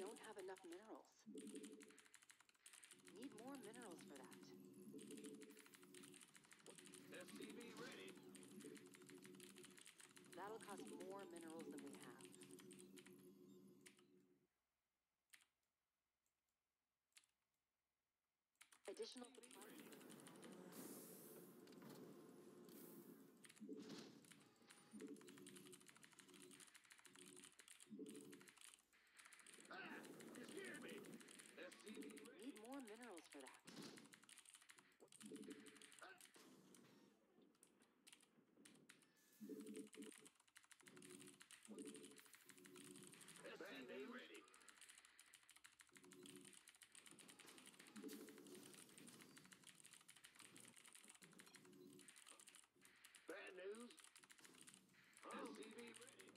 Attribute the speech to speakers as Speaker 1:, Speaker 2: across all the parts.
Speaker 1: don't have enough minerals. Need more minerals for that.
Speaker 2: SCV ready.
Speaker 1: That'll cost more minerals than we have. Additional supplies.
Speaker 2: Ah! You scared me! SCV ready.
Speaker 1: Need more minerals for that.
Speaker 2: Ah. SCV ready. Bad news. SCV ready.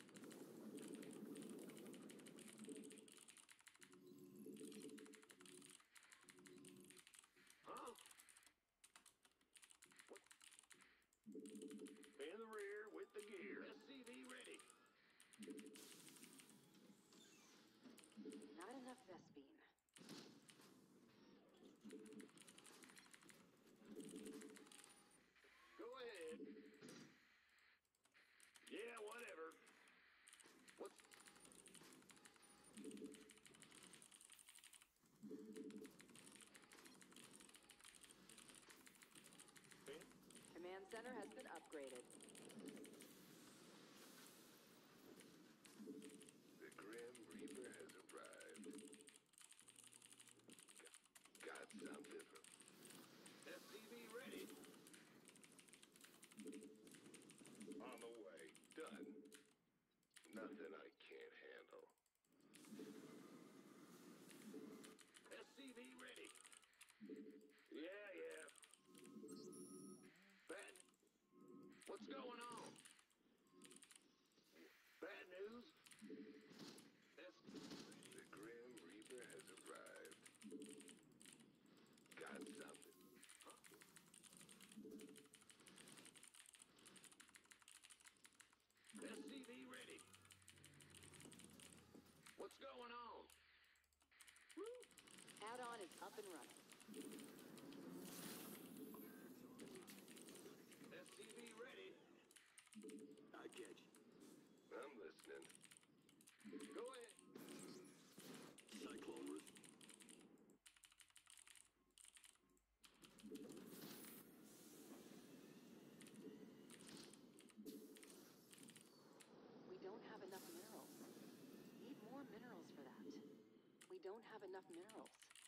Speaker 2: Huh? What? In the rear with the gear. SCV ready.
Speaker 1: Not enough Vespine.
Speaker 2: Go ahead. Yeah, whatever. What?
Speaker 1: Command center has been upgraded.
Speaker 2: The Grim Reaper has arrived. Got something from... SCV ready. On the way. Done. Nothing I can't handle. SCV ready. Yeah. Bad... What's going on? Bad news? The Grim Reaper has arrived. Got something. Huh? SCV ready. What's going on? Woo.
Speaker 1: Add-on is up and running.
Speaker 2: SCV ready. I get you. I'm listening. Go ahead. Cyclone.
Speaker 1: We don't have enough minerals. Need more minerals for that. We don't have enough minerals.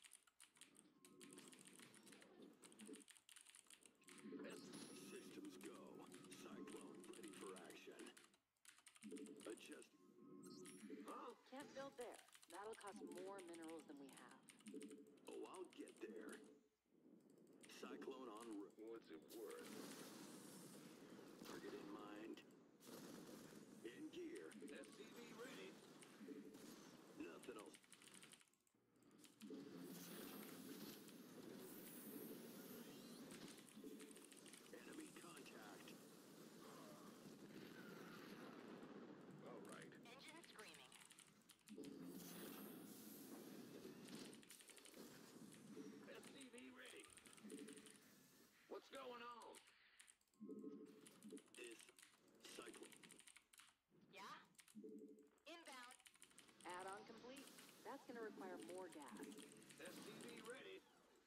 Speaker 2: Systems go. Cyclone ready for action. Adjust. Huh?
Speaker 1: Can't build there. That'll cost more minerals than we have.
Speaker 2: Oh, I'll get there. Cyclone en route. What's it worth? Target in mind. In gear. SCV ready. Nothing else. Enemy contact. All right.
Speaker 1: Engine screaming.
Speaker 2: SCV ready. What's going on? This cycle.
Speaker 1: Yeah? Inbound. Add-on complete. That's gonna require more gas.
Speaker 2: SCV ready.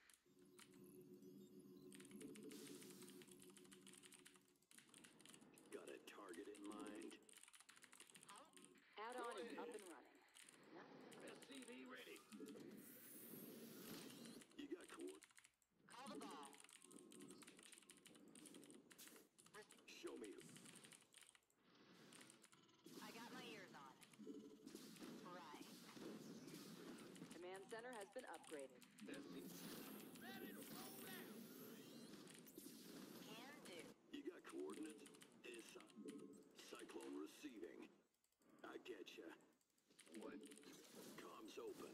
Speaker 2: Got a target in mind.
Speaker 1: Add-on is up and running.
Speaker 2: SCV ready. You got cord.
Speaker 1: Call the ball.
Speaker 2: Show me.
Speaker 1: I got my ears on. Right. Command center has been upgraded.
Speaker 2: SCV. Ready to roll down.
Speaker 1: Can do.
Speaker 2: You got coordinates? Is cyclone receiving. I get ya. What? Comms open.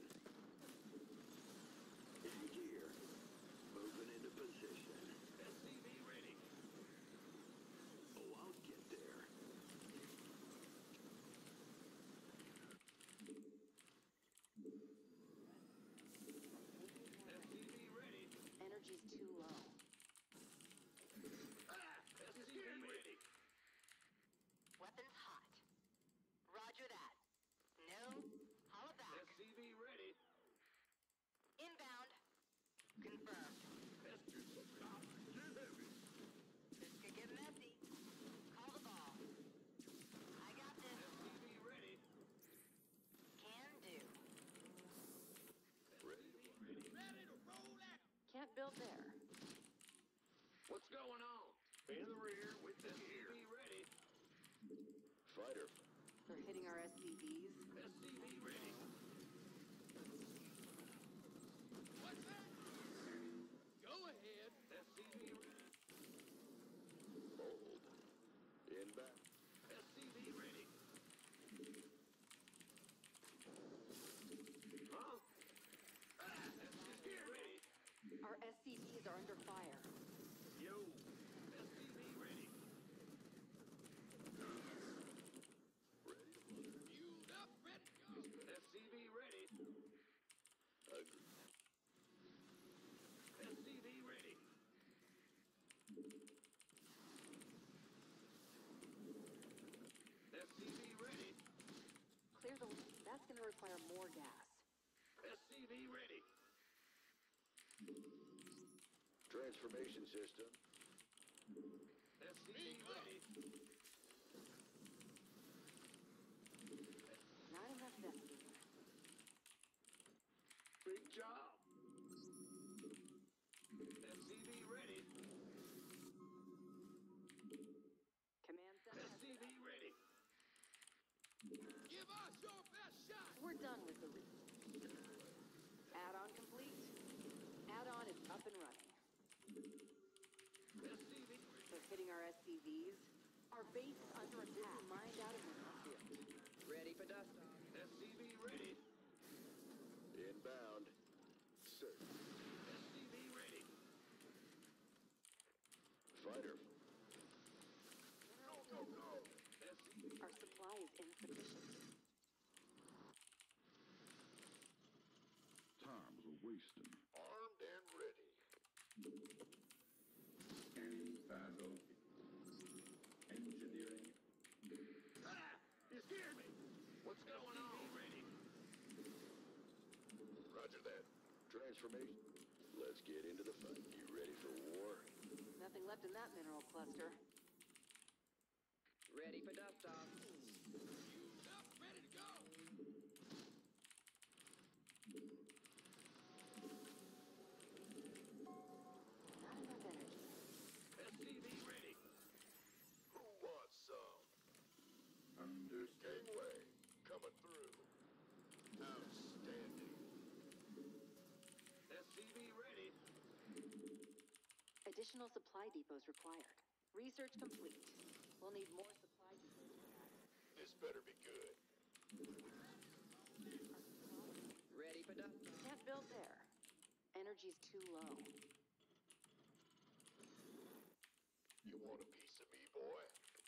Speaker 2: In gear. Moving into position. SCV ready. Oh, I'll get there.
Speaker 1: Can't build there.
Speaker 2: What's going on? In the rear with the SCV ready. Fighter.
Speaker 1: They're hitting our SCVs.
Speaker 2: SCV ready.
Speaker 3: What's that? Go ahead.
Speaker 2: SCV ready. Bold. Inbound. SCV ready. Huh? SCV ready.
Speaker 1: Our SCVs are under fire.
Speaker 2: Yo. SCV ready. Ready to fly.
Speaker 3: Fueled up, ready to go.
Speaker 2: SCV ready. Agree. SCV ready. SCV ready.
Speaker 1: Clear the... That's going to require more gas.
Speaker 2: SCV ready. Transformation system. SCV ready.
Speaker 1: Not enough vesting.
Speaker 2: Big job. SCV ready.
Speaker 1: Command center has
Speaker 2: SCV ready.
Speaker 3: Give us your best shot.
Speaker 1: We're done with the reef. Add-on complete. Add-on is up and running.
Speaker 2: SCV
Speaker 1: They're hitting our SCVs. Our base is under attack. Mined out of mineral field.
Speaker 4: Ready for dust off.
Speaker 2: SCV ready. Inbound. Sir. SCV ready. Fighter. Go, go, go. SCV.
Speaker 1: Our supply is insufficient.
Speaker 5: Time's a wasting.
Speaker 2: Armed and ready.
Speaker 5: Scanning battle. Engineering.
Speaker 2: Ah! You scared me. What's going on? Ready. Roger that. Transformation. Let's get into the fight. You ready for war?
Speaker 1: Nothing left in that mineral cluster.
Speaker 4: Ready for dust off.
Speaker 3: Fueled up, ready to go.
Speaker 1: Not enough energy.
Speaker 2: SCV ready. Who wants some?
Speaker 5: Understand.
Speaker 2: Gangway. Coming through. Outstanding. SCV ready.
Speaker 1: Additional supply depots required. Research complete. We'll need more supply depots for that.
Speaker 2: This better be good.
Speaker 4: Ready for dust off.
Speaker 1: Can't build there. Energy's too low.
Speaker 2: You want a piece of me, boy?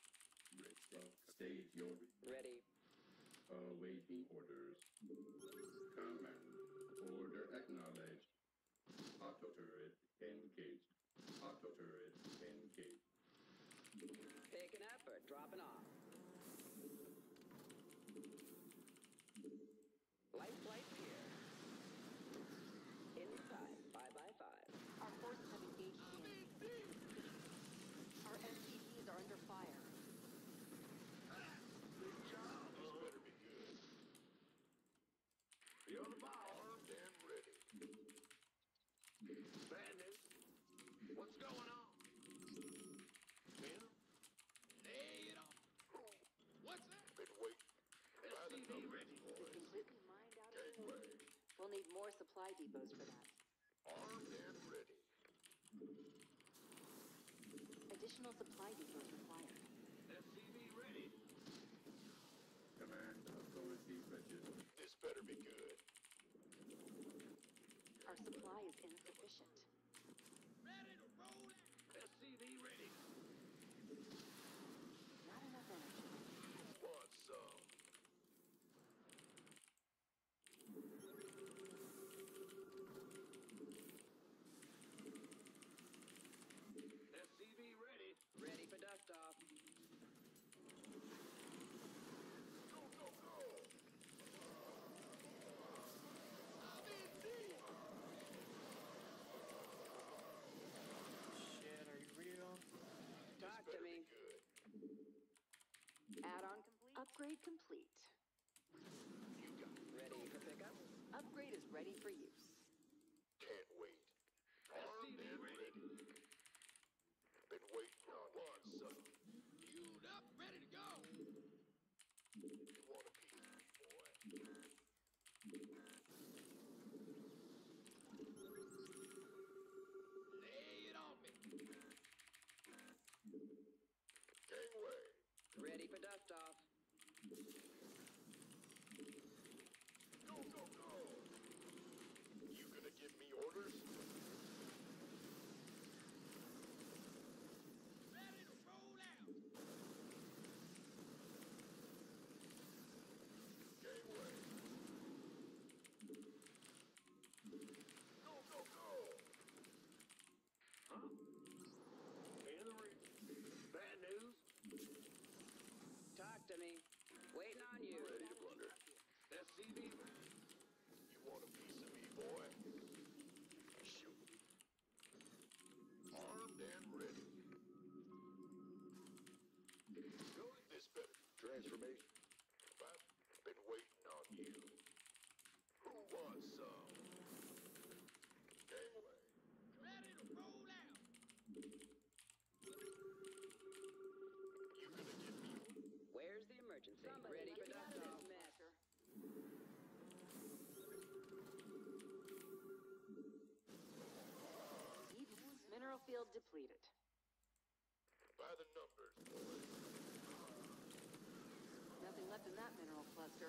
Speaker 5: State your
Speaker 4: Ready.
Speaker 5: awaiting orders. Command. Order acknowledged. Auto turret engaged. Auto turret engaged.
Speaker 4: Picking up or dropping off. Light flight here. Inside 5x5.
Speaker 1: Our forces have engaged the enemy. Our SCVs are under fire.
Speaker 2: Good job. This better be good. Be on the ball. Armed and ready. Bandit. What's going on? Ben?
Speaker 3: Lay it on. What's that?
Speaker 2: Been waiting. SCV ready.
Speaker 1: It's completely mined out of
Speaker 2: Gangway.
Speaker 1: minerals. We'll need more supply depots for that.
Speaker 2: Armed and ready.
Speaker 1: Additional supply depots required.
Speaker 2: SCV ready.
Speaker 5: Command authority registered.
Speaker 2: This better be good.
Speaker 1: Our supply is insufficient.
Speaker 3: Ready to roll out.
Speaker 2: SCV ready.
Speaker 1: Not enough energy.
Speaker 2: Want some? SCV ready.
Speaker 4: Ready for dust off.
Speaker 2: Go, go, go.
Speaker 3: I'm in deep.
Speaker 4: Shit, are you real? Talk to
Speaker 2: Better
Speaker 4: me.
Speaker 2: be good.
Speaker 1: Add-on complete. Upgrade complete.
Speaker 2: You got it.
Speaker 4: Ready for pickup?
Speaker 1: Upgrade is ready for use.
Speaker 2: Can't wait. Armed
Speaker 4: emergency.
Speaker 1: Somebody
Speaker 4: Ready for
Speaker 1: get out of
Speaker 4: dust
Speaker 1: this
Speaker 4: off.
Speaker 1: mess. Mineral field depleted.
Speaker 3: By the numbers.
Speaker 1: Nothing left in that mineral cluster.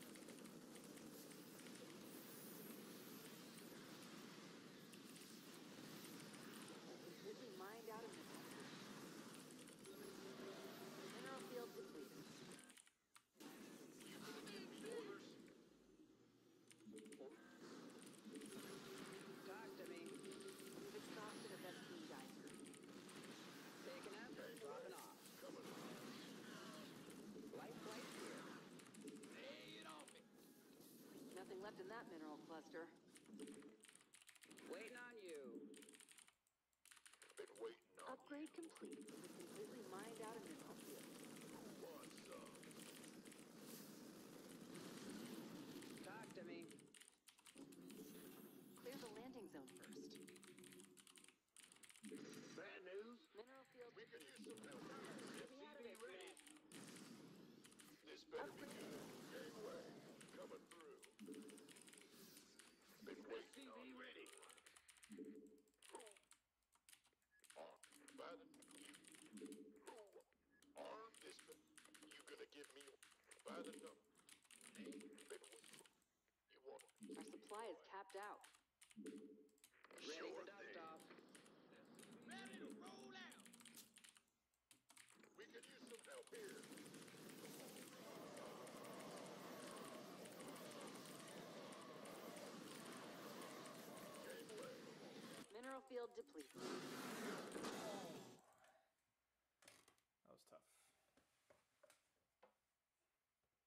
Speaker 1: Completely mined out of minerals. Mineral field depleted.
Speaker 3: You could have gave me orders.
Speaker 4: Talk to me.
Speaker 1: We've exhausted our best steam geyser.
Speaker 4: Taking up, dropping off.
Speaker 3: Coming on.
Speaker 4: Life flight here.
Speaker 3: Lay it on me.
Speaker 1: Nothing left in that mineral cluster.
Speaker 4: Waiting on you.
Speaker 3: Been waiting on
Speaker 1: Upgrade complete. We've completely mined out of mineral field.
Speaker 3: what's up.
Speaker 4: Talk to me.
Speaker 1: Clear the landing zone first.
Speaker 3: Bad news?
Speaker 1: Mineral field
Speaker 3: We could use some help.
Speaker 1: Get me out of
Speaker 3: FCB
Speaker 1: this
Speaker 3: ready.
Speaker 1: mess.
Speaker 3: This better be good. Gangway coming through. Been waiting on you. Ready. By the arm this you gonna give me by the number. Hey, been waiting. You want
Speaker 1: Our supply is tapped out.
Speaker 4: Ready for dust off.
Speaker 3: ready to roll out. We could use some help here. Gangway.
Speaker 1: Mineral field depleted.